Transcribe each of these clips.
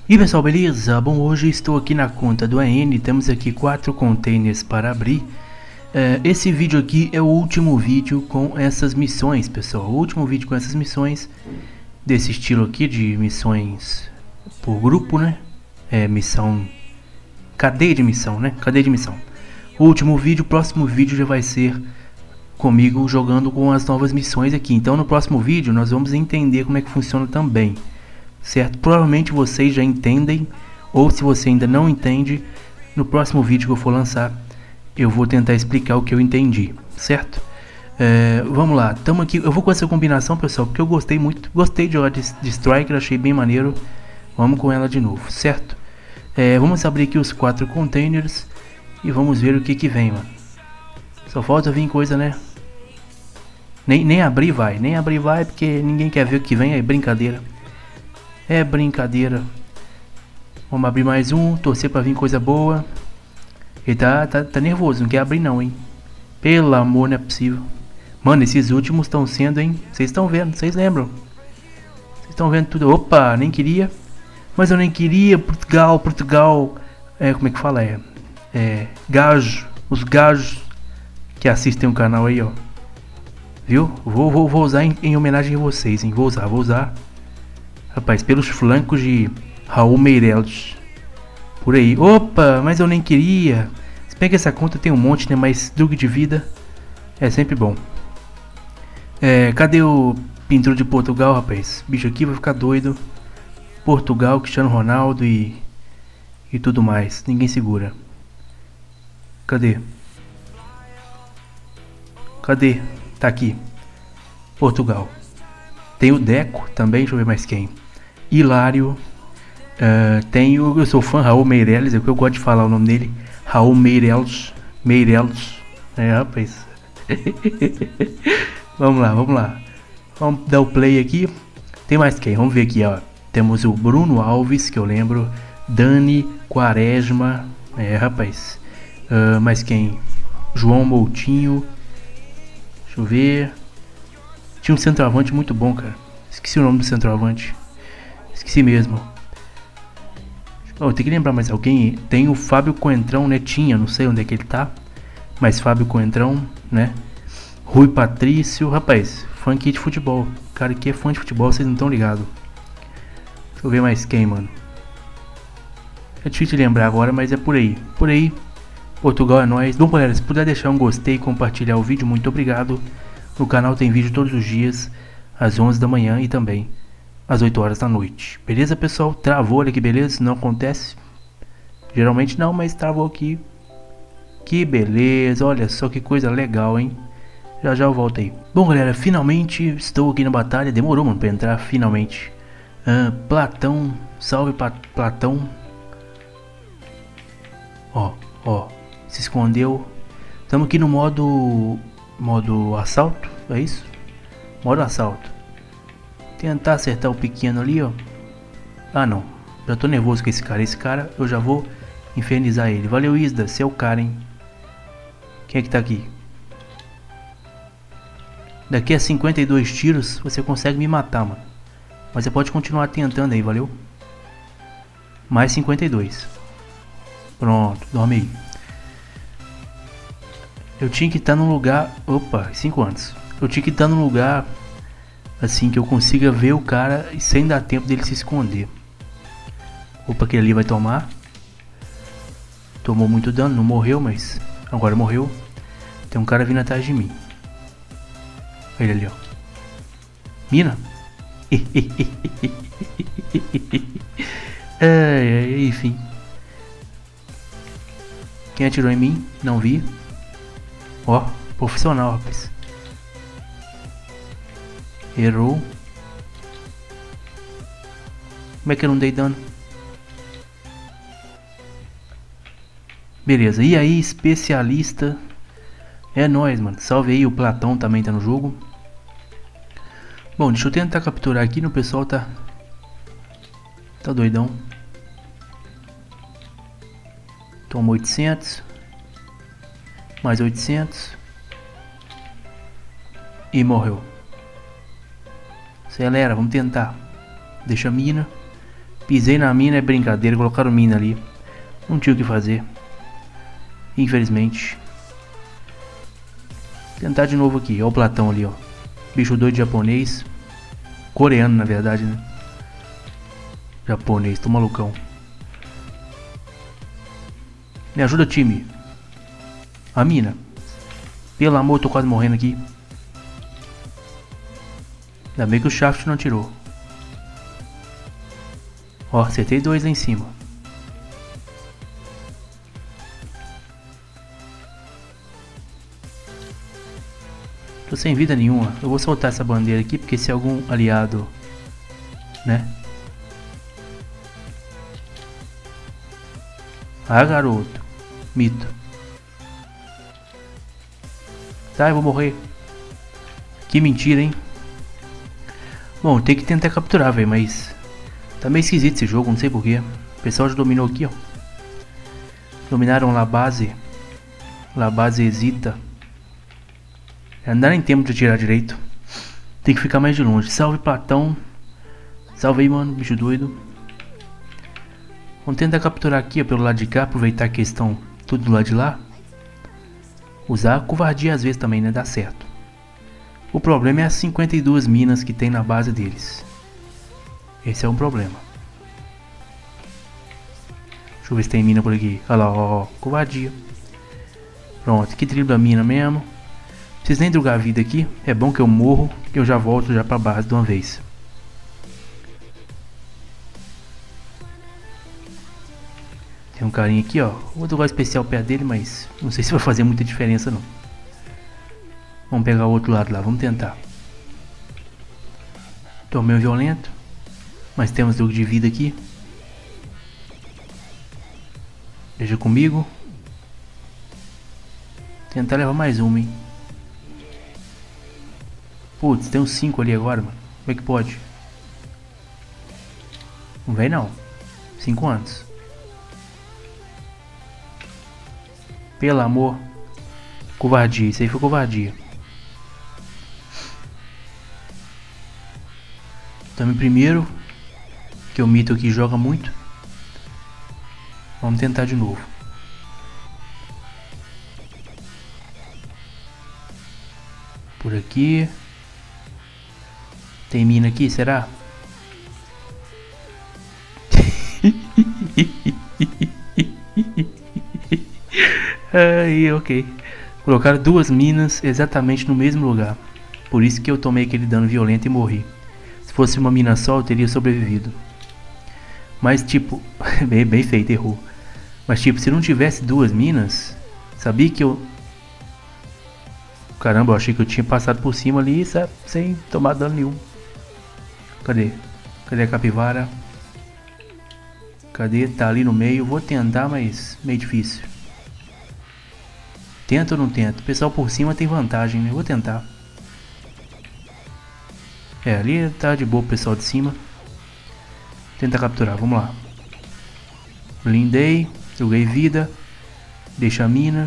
E pessoal, beleza? Bom, hoje estou aqui na conta do AN, temos aqui 4 containers para abrir. Esse vídeo aqui é o último vídeo com essas missões, pessoal. O último vídeo com essas missões, desse estilo aqui de missões por grupo, né? Missão, cadeia de missão, né? Cadeia de missão. O último vídeo, o próximo vídeo já vai ser comigo jogando com as novas missões aqui. Então no próximo vídeo nós vamos entender como é que funciona também. Certo? Provavelmente vocês já entendem, ou se você ainda não entende, no próximo vídeo que eu for lançar, eu vou tentar explicar o que eu entendi, certo? Vamos lá, estamos aqui, eu vou com essa combinação, pessoal, porque eu gostei muito, gostei de jogar de Striker, achei bem maneiro, vamos com ela de novo, certo? Vamos abrir aqui os 4 containers e vamos ver o que vem, mano. Só falta vir coisa, né? Nem abrir vai, porque ninguém quer ver o que vem, é brincadeira. É brincadeira. Vamos abrir mais um, torcer pra vir coisa boa. Ele tá nervoso, não quer abrir não, hein. Pelo amor, não é possível. Mano, esses últimos estão sendo, hein. Vocês estão vendo, vocês lembram. Vocês estão vendo tudo. Opa, nem queria. Mas eu nem queria. Portugal. Como é que fala? Gajo. Os gajos que assistem o canal aí, ó. Viu? Vou usar em homenagem a vocês, hein. Vou usar. Rapaz, pelos flancos de Raul Meireles. Por aí. Opa, mas eu nem queria. Se bem que essa conta tem um monte, né? Mas drug de vida é sempre bom. Cadê o pintor de Portugal, rapaz? Bicho aqui vai ficar doido. Portugal, Cristiano Ronaldo e tudo mais. Ninguém segura. Cadê? Tá aqui. Portugal. Tem o Deco também, deixa eu ver mais quem. Hilário. Eu sou fã Raul Meireles, é o que eu gosto de falar o nome dele. Raul Meireles. Rapaz. Vamos lá. Vamos dar o play aqui. Tem mais quem? Vamos ver aqui, ó. Temos o Bruno Alves, que eu lembro. Dani Quaresma. Rapaz. Mais quem? João Moutinho. Deixa eu ver. Tinha um centroavante muito bom, cara. Esqueci o nome do centroavante. Esqueci mesmo. Tem que lembrar mais alguém. Tem o Fábio Coentrão, né? Não sei onde é que ele tá. Mas Fábio Coentrão, né? Rui Patrício. Rapaz, fã aqui de futebol. Cara que é fã de futebol, vocês não estão ligados. Deixa eu ver mais quem, mano. É difícil de lembrar agora, mas é por aí. Portugal é nóis. Bom, galera, se puder deixar um gostei e compartilhar o vídeo, muito obrigado. No canal tem vídeo todos os dias, às 11 da manhã e também às 8 horas da noite. Beleza, pessoal? Travou, olha que beleza, não acontece. Geralmente não, mas travou aqui. Que beleza, olha só que coisa legal, hein? Já eu volto aí. Bom, galera, finalmente estou aqui na batalha. Demorou, mano, pra entrar, finalmente. Platão, salve Platão. Ó, se escondeu. Estamos aqui no modo assalto, é isso? Modo assalto. Tentar acertar o pequeno ali, ó. Ah, não. Já tô nervoso com esse cara. Esse cara, eu já vou infernizar ele. Valeu, Isda. Você é o cara, hein? Quem é que tá aqui? Daqui a 52 tiros, você consegue me matar, mano. Mas você pode continuar tentando aí, valeu? Mais 52. Pronto, dorme aí. Eu tinha que estar num lugar... Opa, 5 anos. Eu tinha que estar num lugar... Assim, que eu consiga ver o cara e sem dar tempo dele se esconder. Opa, aquele ali vai tomar. Tomou muito dano, não morreu, mas... Agora morreu. Tem um cara vindo atrás de mim. Ele ali, ó. Mina? Enfim. Quem atirou em mim? Não vi. Ó, profissional, rapaz. Errou. Como é que eu não dei dano? Beleza, e aí, especialista? É nóis, mano. Salve aí, o Platão também tá no jogo. Bom, deixa eu tentar capturar aqui, o pessoal tá doidão. Toma 800. Mais 800. E morreu. Acelera, vamos tentar. Deixa a mina. Pisei na mina, é brincadeira. Colocaram mina ali. Não tinha o que fazer. Infelizmente. Tentar de novo aqui. Olha o Platão ali, ó. Bicho doido japonês. Coreano, na verdade, né? Japonês, tô malucão. Me ajuda, time. A mina. Pelo amor, tô quase morrendo aqui. Ainda bem que o Shaft não tirou. Ó, acertei 2 lá em cima. Tô sem vida nenhuma. Eu vou soltar essa bandeira aqui, porque se algum aliado, né? Ah, garoto. Mito. Tá, eu vou morrer. Que mentira, hein? Bom, tem que tentar capturar, velho, mas tá meio esquisito esse jogo, não sei porquê. O pessoal já dominou aqui, ó. Dominaram La Base. La Base hesita. Não dá nem tempo de atirar direito. Tem que ficar mais de longe. Salve, Platão. Salve aí, mano, bicho doido. Vamos tentar capturar aqui, ó, pelo lado de cá. Aproveitar que estão tudo do lado de lá. Usar a covardia às vezes também, né? Dá certo. O problema é as 52 minas que tem na base deles. Esse é um problema. Deixa eu ver se tem mina por aqui. Olha lá, ó, covardia. Pronto, que trilho da mina mesmo. Não preciso nem drogar a vida aqui. É bom que eu morro, que eu já volto já pra base de uma vez. Tem um carinha aqui, ó. Vou drogar especial perto dele, mas não sei se vai fazer muita diferença não. Vamos pegar o outro lado lá, vamos tentar. Tomei um violento. Mas temos jogo de vida aqui. Veja comigo. Tentar levar mais uma, hein. Putz, tem uns 5 ali agora, mano. Como é que pode? Não vem não. 5 antes. Pelo amor. Covardia, isso aí foi covardia. Tamo em primeiro. Que o Mito aqui joga muito. Vamos tentar de novo. Por aqui. Tem mina aqui, será? Aí, ok. Colocaram 2 minas exatamente no mesmo lugar. Por isso que eu tomei aquele dano violento e morri. Se fosse uma mina só, eu teria sobrevivido. Mas tipo, bem feito, errou. Mas tipo, se não tivesse 2 minas, sabia que eu... Caramba, eu achei que eu tinha passado por cima ali, sabe? Sem tomar dano nenhum. Cadê? Cadê a capivara? Cadê? Tá ali no meio. Vou tentar, mas meio difícil. Tento ou não tento? O pessoal por cima tem vantagem, né? Vou tentar. É, ali tá de boa o pessoal de cima. Tenta capturar, vamos lá. Blindei, joguei vida. Deixa a mina.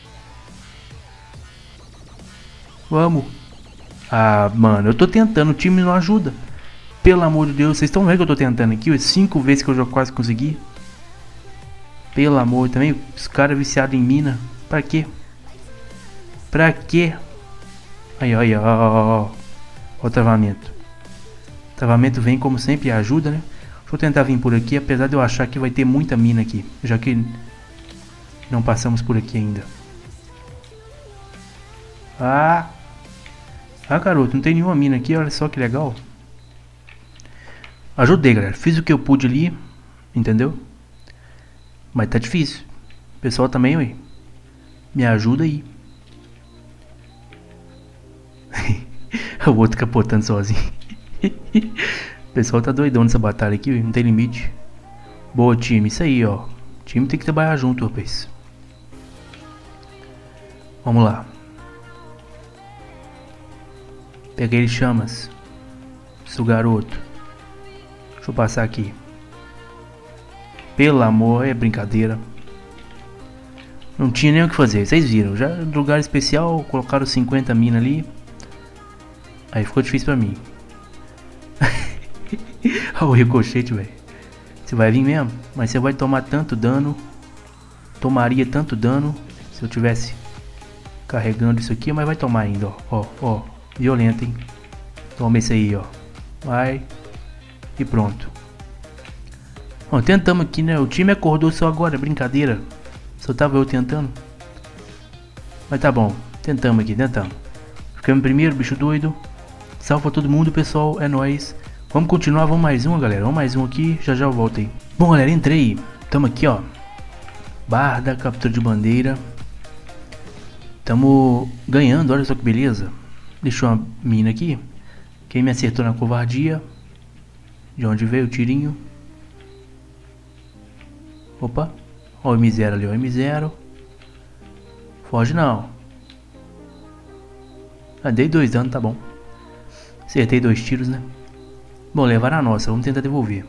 Vamos. Ah, mano, eu tô tentando, o time não ajuda. Pelo amor de Deus, vocês estão vendo que eu tô tentando aqui? 5 vezes que eu já quase consegui. Pelo amor, também os caras viciados em mina. Pra quê? Pra quê? Aí, ó, ó, ó o travamento. O travamento vem como sempre e ajuda, né? Deixa eu tentar vir por aqui, apesar de eu achar que vai ter muita mina aqui. Já que não passamos por aqui ainda. Ah, garoto, não tem nenhuma mina aqui, olha só que legal. Ajudei, galera, fiz o que eu pude ali, entendeu? Mas tá difícil. O pessoal também, ué, me ajuda aí. O outro capotando sozinho. O pessoal tá doidão nessa batalha aqui, ué, não tem limite. Boa, time, isso aí, ó. O time tem que trabalhar junto, rapaz. Vamos lá. Peguei ele chamas. Sou garoto. Deixa eu passar aqui. Pelo amor, é brincadeira. Não tinha nem o que fazer, vocês viram. Já no lugar especial, colocaram 50 mina ali. Aí ficou difícil pra mim. Olha o ricochete, velho. Você vai vir mesmo? Mas você vai tomar tanto dano. Tomaria tanto dano se eu tivesse carregando isso aqui, mas vai tomar ainda, ó. Ó, ó. Violento, hein? Toma esse aí, ó. Vai. E pronto. Ó, tentamos aqui, né? O time acordou só agora, brincadeira. Só tava eu tentando. Mas tá bom. Tentamos aqui, tentamos. Ficamos em primeiro, bicho doido. Salva todo mundo, pessoal. É nóis. Vamos continuar, vamos mais uma, galera. Vamos mais um aqui, já já eu volto aí. Bom, galera, entrei. Tamo aqui, ó. Barra da captura de bandeira. Tamo ganhando, olha só que beleza. Deixou uma mina aqui. Quem me acertou na covardia. De onde veio o tirinho. Opa. Ó o M0 ali, ó o M0. Foge não. Ah, dei 2 dano, tá bom. Acertei 2 tiros, né? Bom, levaram a nossa, vamos tentar devolver.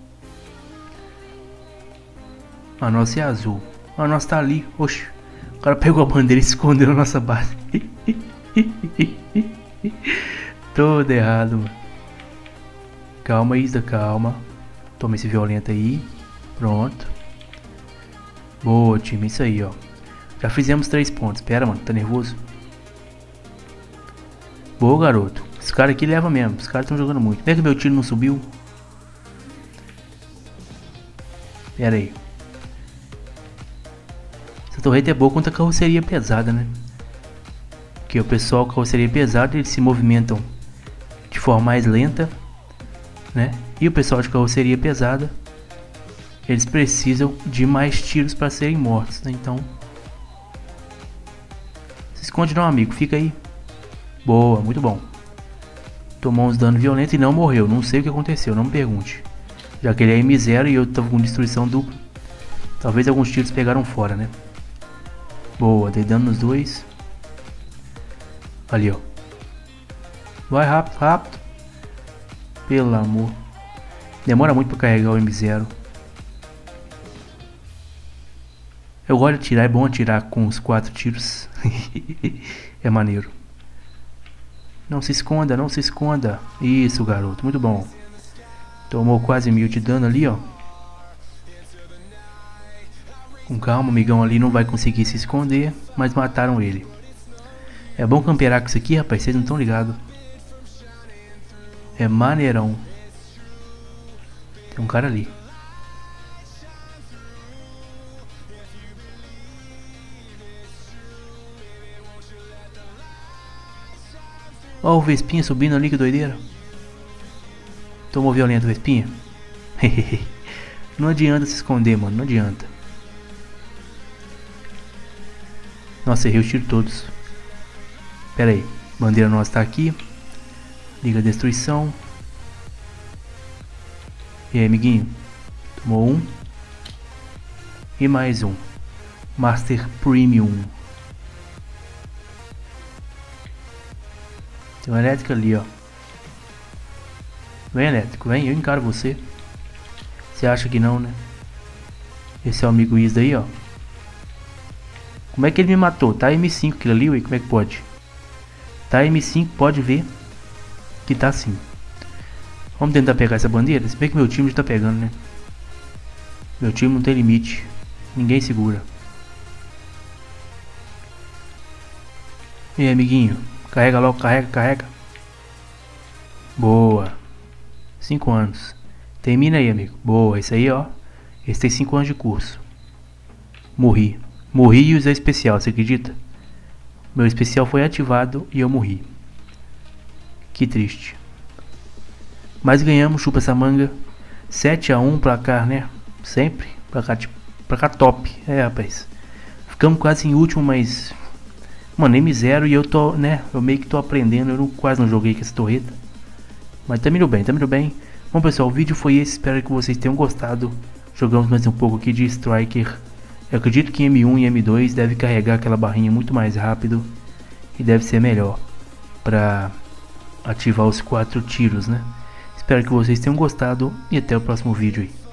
A nossa é azul. A nossa tá ali. Oxe. O cara pegou a bandeira e escondeu na nossa base. Todo errado, mano. Calma, Isa, calma. Toma esse violento aí. Pronto. Boa, time. Isso aí, ó. Já fizemos 3 pontos. Pera, mano. Tá nervoso? Boa, garoto. Esse cara aqui leva mesmo. Os caras estão jogando muito. Como é que meu tiro não subiu? Pera aí. Essa torreta é boa contra a carroceria pesada, né? Porque o pessoal carroceria pesada, eles se movimentam de forma mais lenta, né? E o pessoal de carroceria pesada, eles precisam de mais tiros para serem mortos, né? Então, se esconde não, amigo. Fica aí. Boa, muito bom. Tomou uns danos violentos e não morreu. Não sei o que aconteceu, não me pergunte. Já que ele é M0 e eu tava com destruição dupla. Talvez alguns tiros pegaram fora, né? Boa, dei dano nos dois. Ali, ó. Vai rápido, rápido. Pelo amor. Demora muito pra carregar o M0. Eu gosto de atirar, é bom atirar com os 4 tiros. É maneiro. Não se esconda, não se esconda. Isso, garoto, muito bom. Tomou quase 1000 de dano ali, ó. Com calma, o amigão ali não vai conseguir se esconder, mas mataram ele. É bom camperar com isso aqui, rapaz, vocês não estão ligados. É maneirão. Tem um cara ali. Ó o Vespinha subindo ali, que doideira. Tomou violento, Vespinha. Não adianta se esconder, mano, não adianta. Nossa, errei os tiros todos. Pera aí, bandeira nossa tá aqui. Liga a destruição. E aí, amiguinho? Tomou um. E mais um. Master Premium. Tem um elétrico ali, ó. Vem, elétrico, vem, eu encaro você. Você acha que não, né? Esse é o amigo Is aí, ó. Como é que ele me matou? Tá M5 aquilo ali, ué? Como é que pode? Tá M5, pode ver que tá assim. Vamos tentar pegar essa bandeira? Se bem que meu time já tá pegando, né? Meu time não tem limite. Ninguém segura. E aí, amiguinho? Carrega logo, carrega, carrega. Boa. 5 anos. Termina aí, amigo. Boa, esse aí, ó. Esse tem 5 anos de curso. Morri. Morri e usei especial, você acredita? Meu especial foi ativado e eu morri. Que triste. Mas ganhamos, chupa essa manga. 7-1, placar, né? Sempre. Placar top. É, rapaz. Ficamos quase em último, mas... Mano, M0 e eu tô, né? Eu meio que tô aprendendo. Eu quase não joguei com essa torreta. Mas tá indo bem, tá indo bem. Bom, pessoal, o vídeo foi esse. Espero que vocês tenham gostado. Jogamos mais um pouco aqui de Striker. Eu acredito que M1 e M2 deve carregar aquela barrinha muito mais rápido. E deve ser melhor pra ativar os 4 tiros, né? Espero que vocês tenham gostado. E até o próximo vídeo aí.